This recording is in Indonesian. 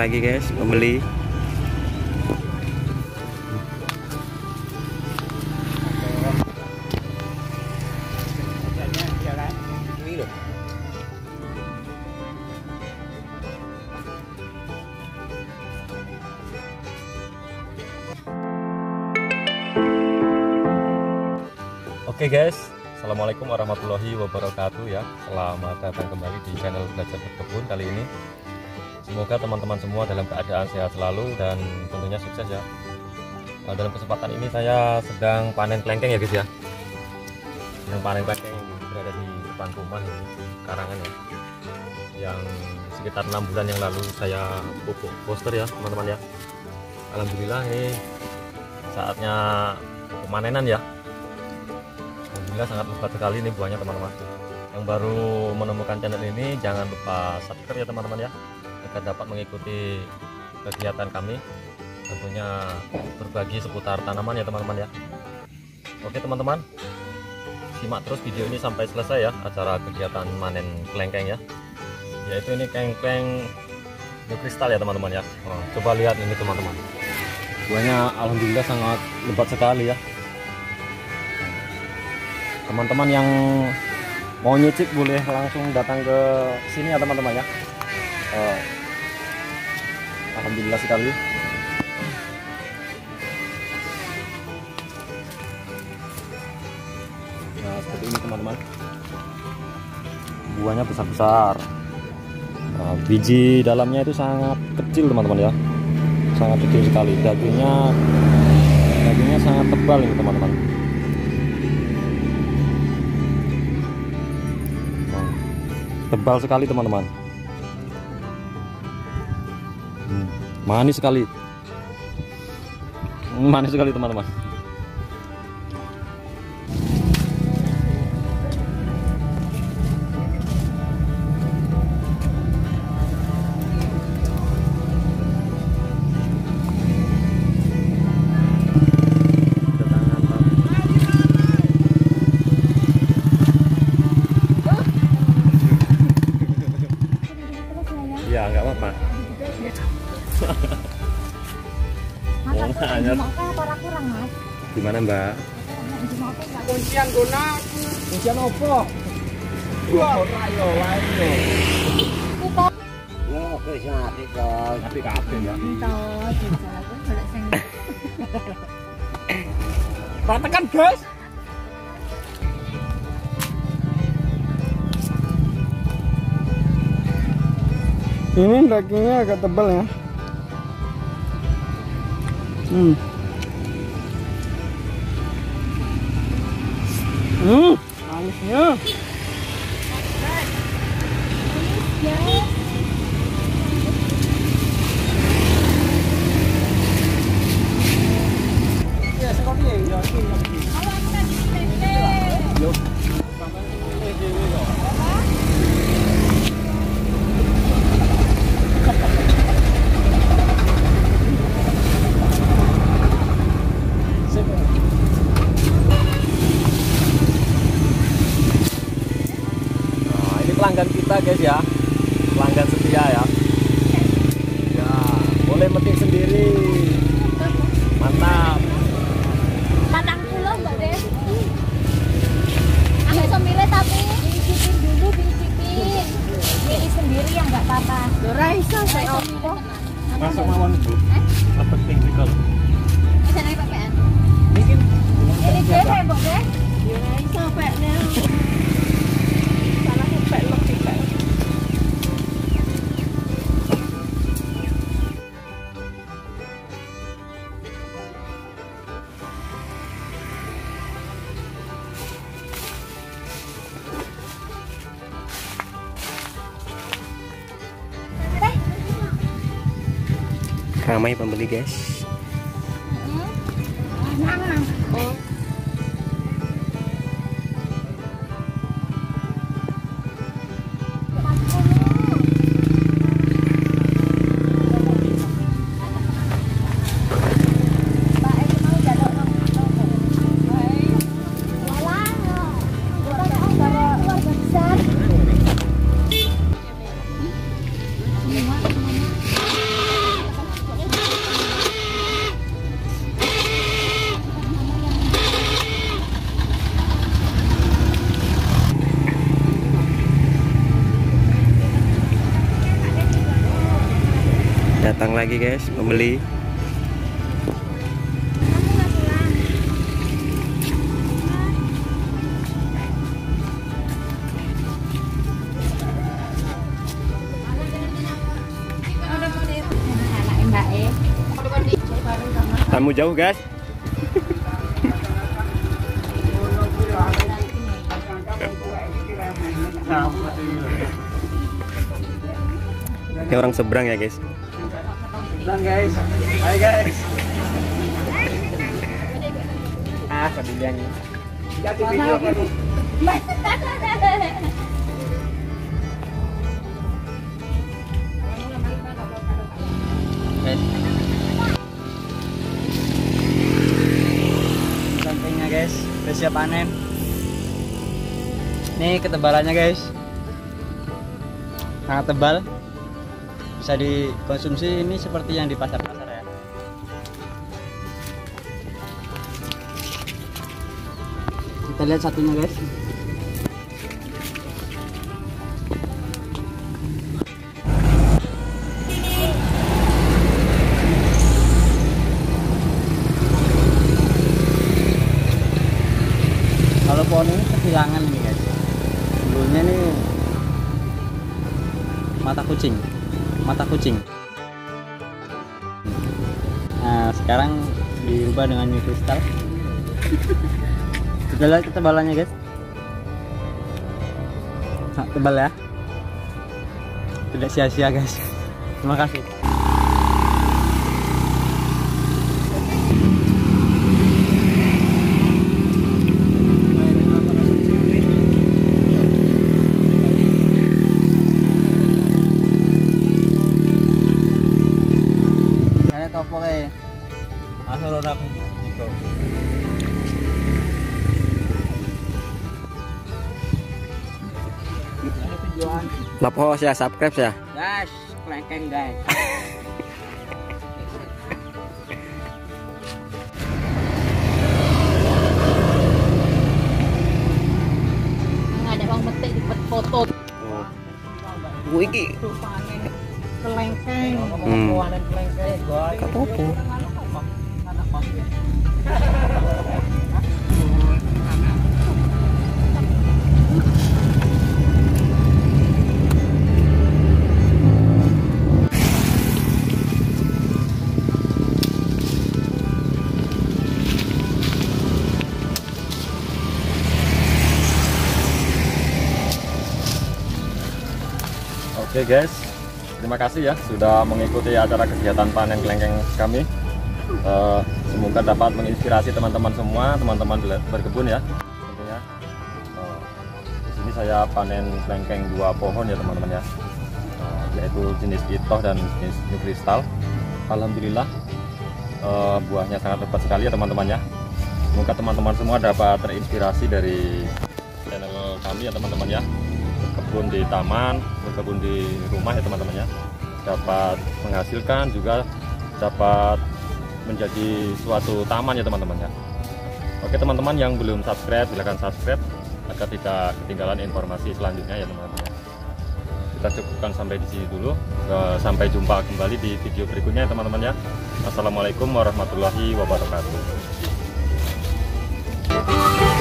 lagi guys, pembeli. Oke guys, assalamualaikum warahmatullahi wabarakatuh ya. Selamat datang kembali di channel Belajar Berkebun kali ini. Semoga teman-teman semua dalam keadaan sehat selalu dan tentunya sukses ya. Dalam kesempatan ini saya sedang panen kelengkeng ya guys ya. Sedang panen kelengkeng yang berada di depan rumah ini, karangan ya. Yang sekitar 6 bulan yang lalu saya pupuk poster ya teman-teman ya. Alhamdulillah ini saatnya pemanenan ya. Alhamdulillah sangat lebat sekali ini buahnya teman-teman. Yang baru menemukan channel ini jangan lupa subscribe ya teman-teman ya, agar dapat mengikuti kegiatan kami, tentunya berbagi seputar tanaman ya teman-teman ya. Oke teman-teman, simak terus video ini sampai selesai ya acara kegiatan manen kelengkeng ya, yaitu ini kelengkeng new kristal ya teman-teman ya. Coba lihat ini teman-teman, buahnya alhamdulillah sangat lebat sekali ya. Teman-teman yang mau nyicip boleh langsung datang ke sini ya teman-teman ya. Alhamdulillah sekali. Nah seperti ini teman-teman, buahnya besar-besar. Nah, biji dalamnya itu sangat kecil teman-teman ya, sangat kecil sekali. Dagingnya sangat tebal ini teman-teman. Tebal sekali teman-teman, manis sekali, teman-teman. Ya nggak apa-apa. Kurang mas. Gimana mbak? Kuncian guna. Kuncian apa? Dua rayo lain yo. Yo wis apik kok. Apik kabeh ya. Entos, aku golek sing. Tekan guys. Ini dagingnya agak tebal ya. Manisnya. Ya, sekopi ya. Pelanggan kita guys ya, pelanggan setia ya. Ya, boleh metik sendiri. Mantap. Patang pulau mbak deh. Aku bisa milih tapi cicipin dulu, cicipin. Milih sendiri yang nggak apa-apa. Dora iso saya opo. Masuk mawon Bu. Apa teknikal? Bisa naik PPN. Mungkin. Ini deh mbak deh. Dora iso peknya. Ramai pembeli guys. Datang lagi guys, pembeli. Tamu jauh guys. Ini orang seberang ya guys. Guys, hai guys. Kemudian jadi video baru. Sampingnya guys, udah siap panen. Nih ketebalannya guys, sangat tebal. Bisa dikonsumsi ini seperti yang di pasar-pasar ya. Kita lihat satunya guys. Kalau pohon ini kehilangan nih guys. Dulunya nih mata kucing. Nah sekarang diubah dengan new kristal. Kita lihat ketebalannya guys. Nah, tebal ya, tidak sia-sia guys. Terima kasih. Pokoknya asal orang gitu. Lapo saya subscribe ya. Guys, kelengkeng guys. Nggak ada bang metik di foto. Gue iki. Kelengkeng. Kapopo. Oke guys, terima kasih ya sudah mengikuti acara kegiatan panen kelengkeng kami. Semoga dapat menginspirasi teman-teman semua, teman-teman berkebun ya tentunya. Di sini saya panen kelengkeng 2 pohon ya teman-teman ya, yaitu jenis itoh dan jenis new kristal. Alhamdulillah buahnya sangat lebat sekali ya teman-teman ya. Semoga teman-teman semua dapat terinspirasi dari channel kami ya teman-teman ya. Berkebun di taman, berkebun di rumah ya teman-teman ya, dapat menghasilkan juga dapat menjadi suatu taman ya teman-teman ya. Oke teman-teman yang belum subscribe silahkan subscribe agar tidak ketinggalan informasi selanjutnya ya teman-teman ya. Kita cukupkan sampai di sini dulu, sampai jumpa kembali di video berikutnya ya teman-teman ya. Assalamualaikum warahmatullahi wabarakatuh.